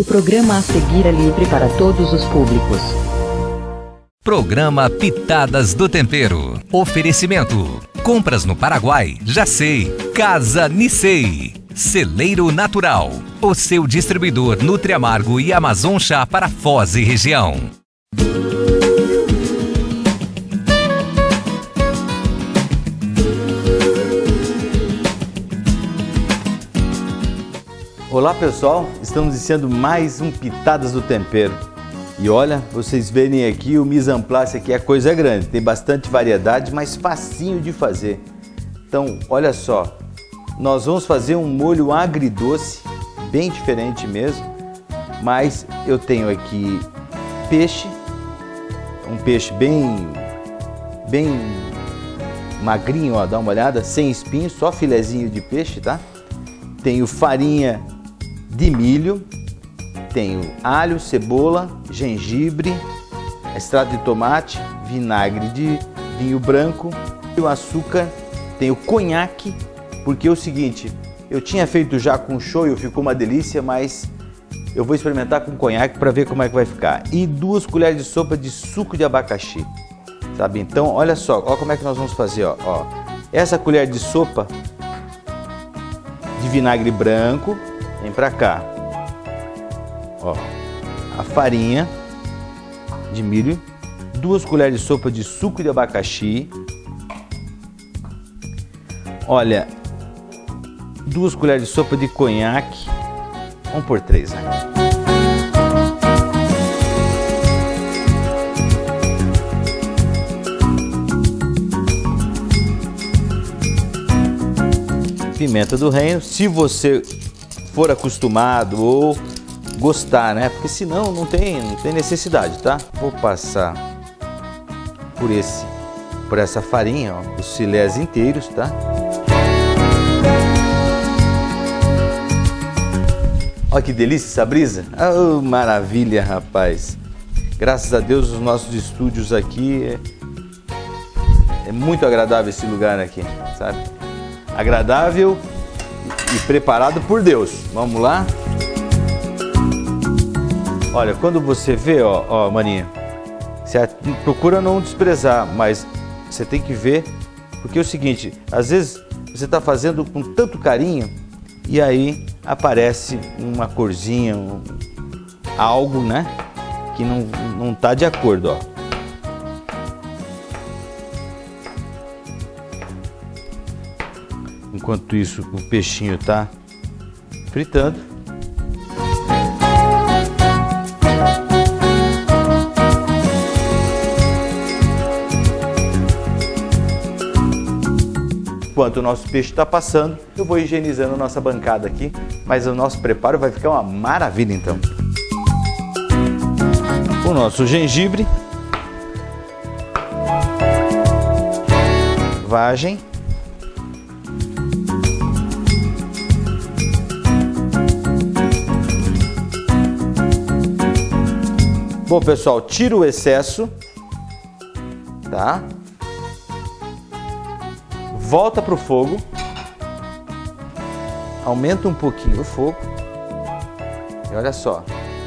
O programa a seguir é livre para todos os públicos. Programa Pitadas do Tempero. Oferecimento. Compras no Paraguai, já sei. Casa Nissei. Celeiro Natural. O seu distribuidor Nutri Amargo e Amazon Chá para Foz e região. Olá pessoal, estamos iniciando mais um Pitadas do Tempero. E olha, vocês verem aqui o mise en place aqui, a coisa é grande, tem bastante variedade, mas facinho de fazer. Então, olha só, nós vamos fazer um molho agridoce, bem diferente mesmo, mas eu tenho aqui peixe, um peixe bem magrinho, ó, dá uma olhada, sem espinho, só filezinho de peixe, tá? Tenho farinha de milho, tenho alho, cebola, gengibre, extrato de tomate, vinagre de vinho branco, tenho açúcar, tenho conhaque, porque é o seguinte, eu tinha feito já com shoyu, ficou uma delícia, mas eu vou experimentar com conhaque para ver como é que vai ficar. E 2 colheres de sopa de suco de abacaxi, sabe? Então, olha só, ó como é que nós vamos fazer, ó. Essa colher de sopa de vinagre branco, vem pra cá, ó, a farinha de milho, 2 colheres de sopa de suco de abacaxi, olha, 2 colheres de sopa de conhaque, vamos por 3, né? Pimenta do reino, se você for acostumado ou gostar, né? Porque senão não tem necessidade, tá? Vou passar por essa farinha, ó, os filés inteiros, tá? Olha que delícia essa brisa! Oh, maravilha, rapaz! Graças a Deus os nossos estúdios aqui é muito agradável esse lugar aqui, sabe? Agradável e preparado por Deus. Vamos lá? Olha, quando você vê, ó, maninha, você procura não desprezar, mas você tem que ver, porque é o seguinte, às vezes você está fazendo com tanto carinho e aí aparece uma corzinha, algo, né, que não tá de acordo, ó. Enquanto isso, o peixinho tá fritando. Enquanto o nosso peixe está passando, eu vou higienizando a nossa bancada aqui, mas o nosso preparo vai ficar uma maravilha então. O nosso gengibre, vagem, bom pessoal, tira o excesso, tá? Volta para o fogo, aumenta um pouquinho o fogo e olha só,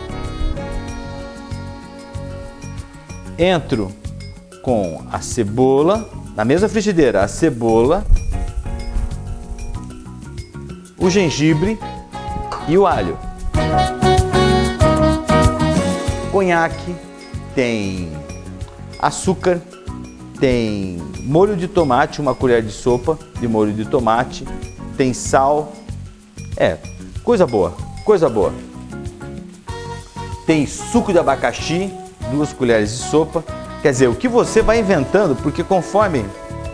entro com a cebola, na mesma frigideira, a cebola, o gengibre e o alho. Conhaque, tem açúcar, tem molho de tomate, 1 colher de sopa de molho de tomate, tem sal, coisa boa, coisa boa. Tem suco de abacaxi, 2 colheres de sopa, quer dizer, o que você vai inventando, porque conforme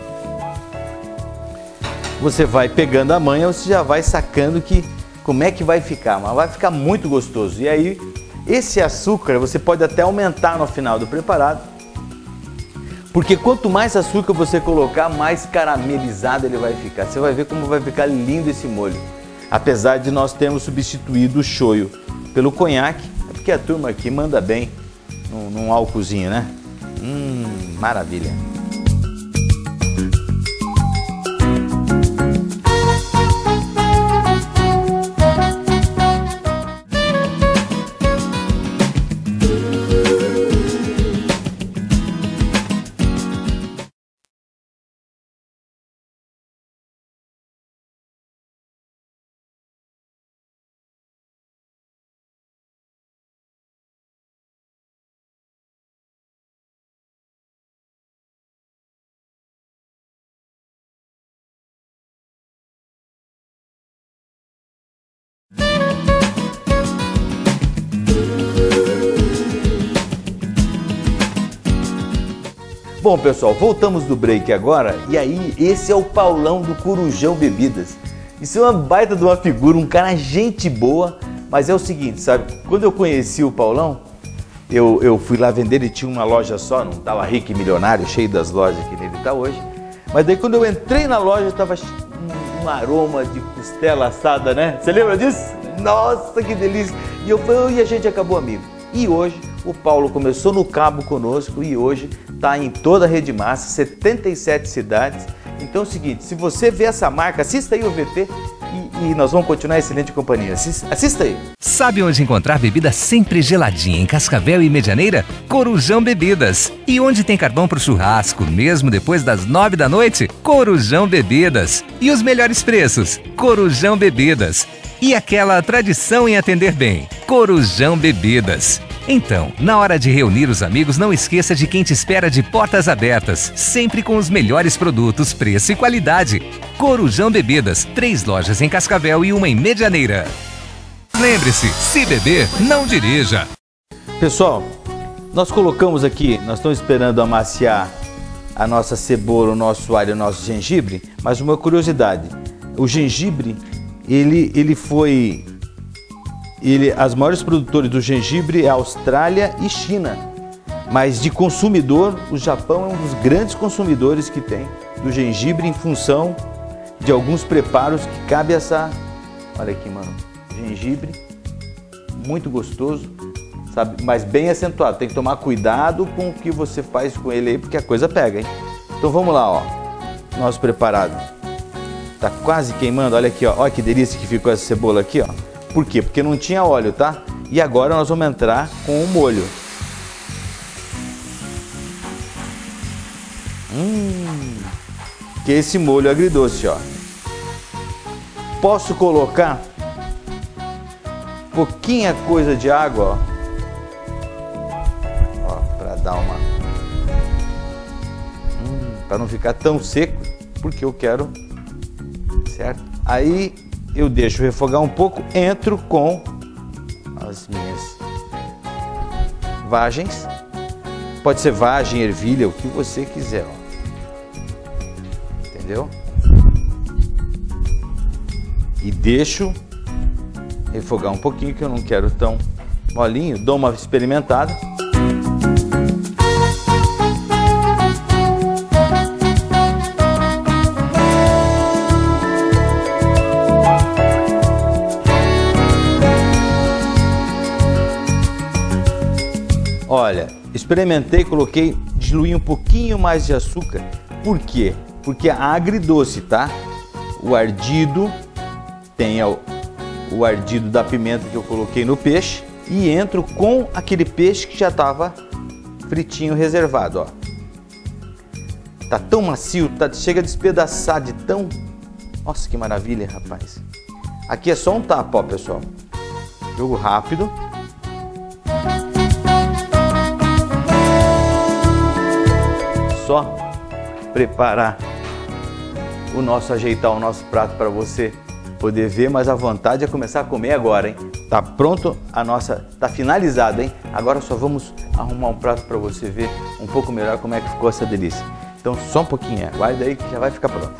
você vai pegando a manha, você já vai sacando que como é que vai ficar, mas vai ficar muito gostoso. E aí, esse açúcar você pode até aumentar no final do preparado, porque quanto mais açúcar você colocar, mais caramelizado ele vai ficar. Você vai ver como vai ficar lindo esse molho. Apesar de nós termos substituído o shoyu pelo conhaque, é porque a turma aqui manda bem num álcoolzinho, né? Maravilha! Bom, pessoal, voltamos do break agora. E aí, esse é o Paulão do Corujão Bebidas. Isso é uma baita de uma figura, um cara gente boa. Mas é o seguinte, sabe? Quando eu conheci o Paulão, eu fui lá vender, ele tinha uma loja só, não estava rico e milionário, cheio das lojas que ele está hoje. Mas daí quando eu entrei na loja, estava um aroma de costela assada, né? Você lembra disso? Nossa, que delícia! E a gente acabou amigo. E hoje o Paulo começou no Cabo conosco e hoje está em toda a Rede Massa, 77 cidades. Então é o seguinte, se você vê essa marca, assista aí o VT e nós vamos continuar excelente companhia. Assista aí. Sabe onde encontrar bebida sempre geladinha em Cascavel e Medianeira? Corujão Bebidas. E onde tem carvão pro churrasco, mesmo depois das 9 da noite? Corujão Bebidas. E os melhores preços? Corujão Bebidas. E aquela tradição em atender bem? Corujão Bebidas. Então, na hora de reunir os amigos, não esqueça de quem te espera de portas abertas, sempre com os melhores produtos, preço e qualidade. Corujão Bebidas, 3 lojas em Cascavel e uma em Medianeira. Lembre-se, se beber, não dirija. Pessoal, nós colocamos aqui, nós estamos esperando amaciar a nossa cebola, o nosso alho, o nosso gengibre, mas uma curiosidade, o gengibre, as maiores produtores do gengibre é a Austrália e China, mas de consumidor, o Japão é um dos grandes consumidores que tem do gengibre em função de alguns preparos que cabe essa, olha aqui, mano, gengibre, muito gostoso, sabe, mas bem acentuado, tem que tomar cuidado com o que você faz com ele aí, porque a coisa pega, hein? Então vamos lá, ó, nosso preparado, tá quase queimando, olha aqui, ó, olha que delícia que ficou essa cebola aqui, ó. Por quê? Porque não tinha óleo, tá? E agora nós vamos entrar com o molho. Que é esse molho agridoce, ó. Posso colocar pouquinha coisa de água, ó. Para dar uma... para não ficar tão seco, porque eu quero, certo? Aí eu deixo refogar um pouco, entro com as minhas vagens, pode ser vagem, ervilha, o que você quiser, ó. Entendeu? E deixo refogar um pouquinho, que eu não quero tão molinho, dou uma experimentada. Olha, experimentei, coloquei, diluí um pouquinho mais de açúcar. Por quê? Porque a agridoce, tá? O ardido, tem o ardido da pimenta que eu coloquei no peixe e entro com aquele peixe que já estava fritinho reservado, ó. Tá tão macio, chega a despedaçar de tão... Nossa, que maravilha, rapaz. Aqui é só um tapa, ó, pessoal. Jogo rápido. Só preparar ajeitar o nosso prato para você poder ver, mas a vontade é começar a comer agora, hein? Tá pronto tá finalizado, hein? Agora só vamos arrumar um prato para você ver um pouco melhor como é que ficou essa delícia. Então só um pouquinho, aguarda aí que já vai ficar pronto.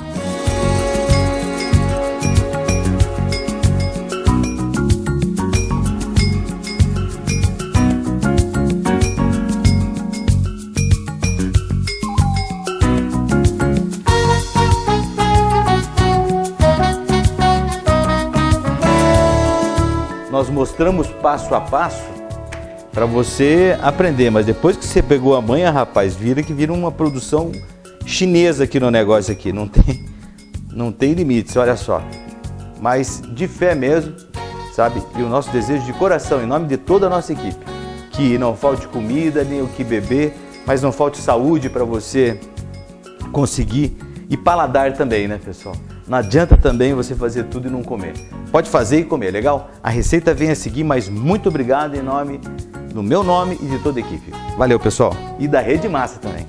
Nós mostramos passo a passo para você aprender, mas depois que você pegou a manha, rapaz, vira uma produção chinesa aqui no negócio aqui, não tem limites, olha só. Mas de fé mesmo, sabe? E o nosso desejo de coração, em nome de toda a nossa equipe, que não falte comida, nem o que beber, mas não falte saúde para você conseguir, e paladar também, né, pessoal? Não adianta também você fazer tudo e não comer. Pode fazer e comer, legal? A receita vem a seguir, mas muito obrigado no meu nome e de toda a equipe. Valeu, pessoal. E da Rede Massa também.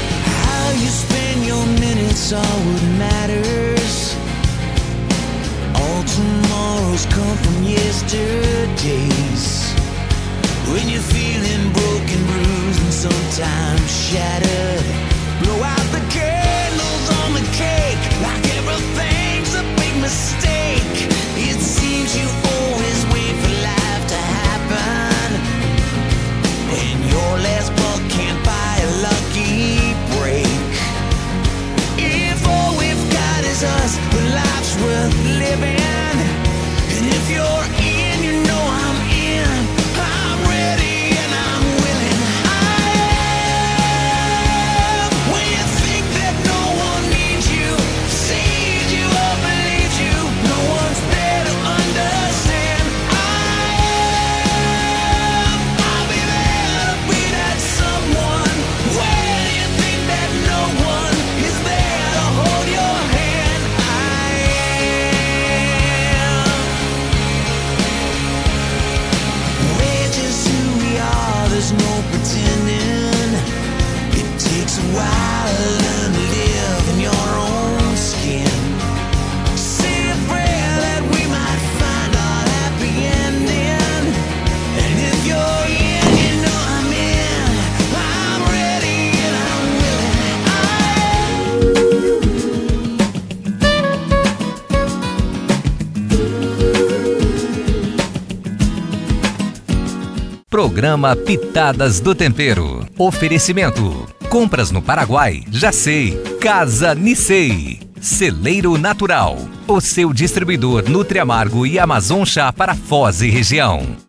How you spend your minutes, all what matters. days when you're feeling broken, bruised, and sometimes shattered. Blow out the candles on the cake like everything's a big mistake. It seems you always wait for life to happen, and your last buck can't buy a lucky break. If all we've got is us, then life's worth living. And if you're in, you know I'm in. I'm ready and I'm willing. I am. When you think that no one needs you, sees you or believes you, no one's there to understand. I am. I'll be there to be that someone. When you think that no one is there to hold your hand, I am. We're just who we are, there's no pretending. It takes a while to learn to live in your own skin. Say a prayer that we might find our happy ending. And if you're in, you know I'm in. I'm ready and I'm willing. Programa Pitadas do Tempero. Oferecimento. Compras no Paraguai, já sei. Casa Nissei. Celeiro Natural. O seu distribuidor Nutri Amargo e Amazon Chá para Foz e região.